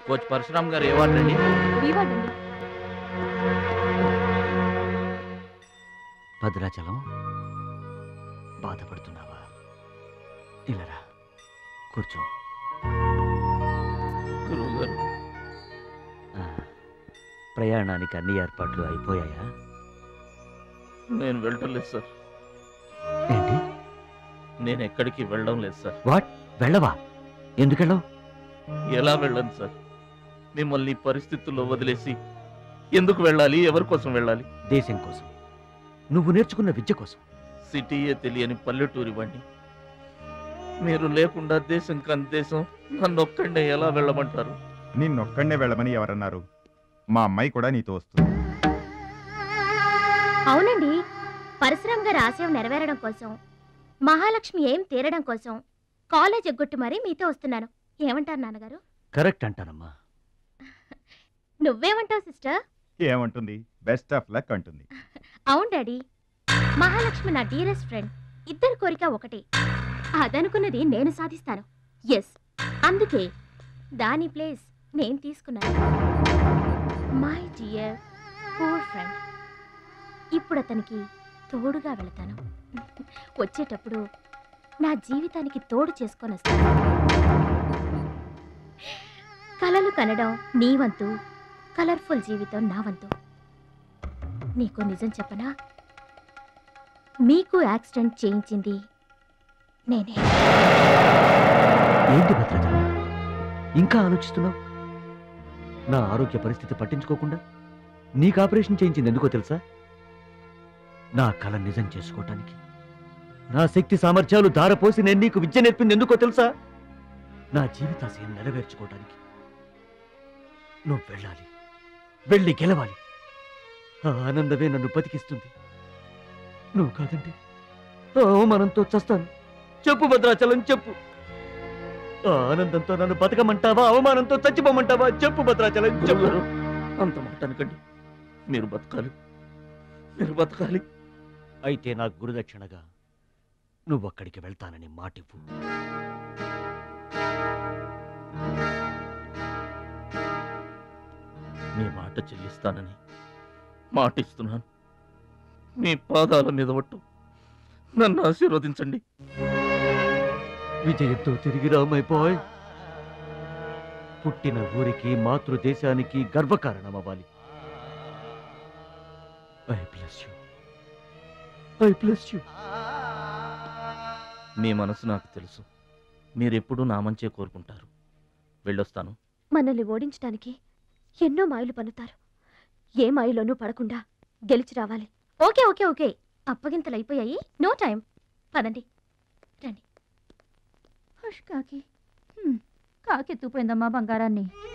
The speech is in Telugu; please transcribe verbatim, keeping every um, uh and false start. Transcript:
కోచ్ పరశురామ్ గారు ఏ వార్డ్ అండి? భద్రాచలం బాధపడుతున్నావా? ఇలారా కూర్చో. గురువుగారు, ప్రయాణానికి అన్ని ఏర్పాట్లు అయిపోయాయా? నేను వెళ్ళటం లేదు సార్. ఏంటి? నేను ఎక్కడికి వెళ్ళడం లేదు సార్. వాట్? వెళ్ళవా? ఎందుకెళ్ళవు? ఎలా వెళ్ళను సార్? మిమ్మల్ని ఈ పరిస్థితుల్లో వదిలేసి ఎందుకు వెళ్ళాలి? ఎవరి కోసం వెళ్ళాలి? దేశం కోసం, నువ్వు నేర్చుకున్న విద్య కోసం. సిటీయే తెలియని పల్లెటూరి వాణ్ణి. మీరు లేకుండా దేశం కాని దేశం నన్నొక్కడే ఎలా వెళ్ళమంటారు? నిన్నొక్కడే వెళ్ళమని ఎవరన్నారు? మా అమ్మాయి కూడా నీతో వస్తుంది. అవునండి, పరశురామ్ గారి ఆశయం నెరవేరడం కోసం, మహాలక్ష్మి ఏం తీరడం కోసం కాలేజ్ ఎగ్గొట్టు మరీ మీతో వస్తున్నాను. ఏమంటారు నాన్నగారు? కరెక్ట్ అంటానమ్మా. నువ్వేమంటావు సిస్టర్? ఏమంటుంది? బెస్ట్ ఆఫ్ లక్ అంటుంది. అవును డాడీ, మహాలక్ష్మి నా డియరెస్ట్ ఫ్రెండ్. ఇద్దరి కోరిక ఒకటే, అదనుకున్నది నేను సాధిస్తాను. ఎస్, అందుకే దాని ప్లేస్ నేను తీసుకున్నాను. My dear poor friend. ఇప్పుడు అతనికి తోడుగా వెళతాను. వచ్చేటప్పుడు నా జీవితానికి తోడు చేసుకొని వస్తాను. కలలు కనడం నీ వంతు, కలర్ఫుల్ జీవితం నా వంతు. నీకు నిజం చెప్పనా? మీకు యాక్సిడెంట్ చేయించింది నేనే. ఏంటి భద్రాచలం, ఇంకా ఆలోచిస్తున్నావు? నా ఆరోగ్య పరిస్థితి పట్టించుకోకుండా నీకు ఆపరేషన్ చేయించింది ఎందుకో తెలుసా? నా కళ నిజం చేసుకోవటానికి. నా శక్తి సామర్థ్యాలు ధారపోసి నేను నీకు విద్య నేర్పింది ఎందుకో తెలుసా? నా జీవితాశయం నెరవేర్చుకోవటానికి. నువ్వు వెళ్ళాలి, వెళ్ళి గెలవాలి. ఆ ఆనందమే నన్ను బతికిస్తుంది. నువ్వు కాదంటే అవమానంతో చస్తాను. చెప్పు భద్రాచలం, చెప్పు. ఆ ఆనందంతో నన్ను బతకమంటావా, అవమానంతో చచ్చిపోమంటావా? చెప్పు భద్రాచలం, చెప్పు. అంత మాట అనకండి. మీరు బతకాలి, మీరు బతకాలి. అయితే నా గురుదక్షిణగా నువ్వు అక్కడికి వెళ్తానని మాటివ్వు. మీ మాట చెల్లిస్తానని మాటిస్తున్నాను. మీ పాదాల మీద ఒట్టు. నన్ను ఆశీర్వదించండి. విజయంతో తిరిగి రామైపోయ్. పుట్టిన ఊరికి, మాతృదేశానికి గర్వకారణమవ్వాలి. I bless you. I bless you. మీ మనసు నాకు తెలుసు. మీరెప్పుడూ నా మంచే కోరుకుంటారు. వెళ్ళొస్తాను. మనల్ని ఓడించడానికి ఎన్నో మాయలు పన్నుతారు. ఏ మాయలోనూ పడకుండా గెలిచి రావాలి. ఓకే ఓకే ఓకే అప్పగింతలు అయిపోయాయి. No time. పదండి, రండి. హుష్ కాకి కాకి ఎత్తుపోయిందమ్మా బంగారాన్ని.